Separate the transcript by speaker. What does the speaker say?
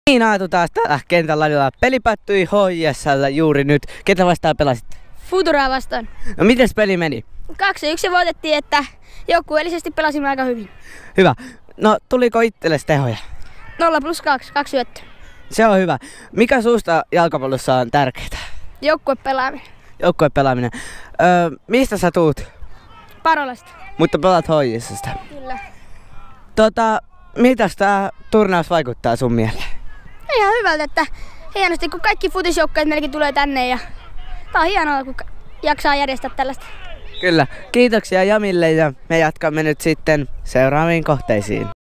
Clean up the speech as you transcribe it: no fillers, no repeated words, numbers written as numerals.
Speaker 1: Niin, Aatu taas täällä kentän laidalla. Peli päättyi HJS:llä juuri nyt. Ketä vastaan pelasit?
Speaker 2: Futuraa vastaan.
Speaker 1: No mites peli meni?
Speaker 2: 2-1 voitettiin, että joukkueellisesti pelasimme aika hyvin.
Speaker 1: Hyvä. No tuliko itsellesi tehoja?
Speaker 2: 0+2, 2 syöttöä.
Speaker 1: Se on hyvä. Mikä suusta jalkapallossa on tärkeää?
Speaker 2: Joukkuepelaaminen.
Speaker 1: Joukkuepelaaminen. Mistä sä tuut?
Speaker 2: Parolasta.
Speaker 1: Mutta pelaat HJS:stä.
Speaker 2: Kyllä.
Speaker 1: Mitäs tää turnaus vaikuttaa sun mieleen?
Speaker 2: Ihan hyvältä, että hienosti kun kaikki futisjoukkueet melkein tulee tänne ja tää on hienoa kun jaksaa järjestää tällaista.
Speaker 1: Kyllä. Kiitoksia Jamille ja me jatkamme nyt sitten seuraaviin kohteisiin.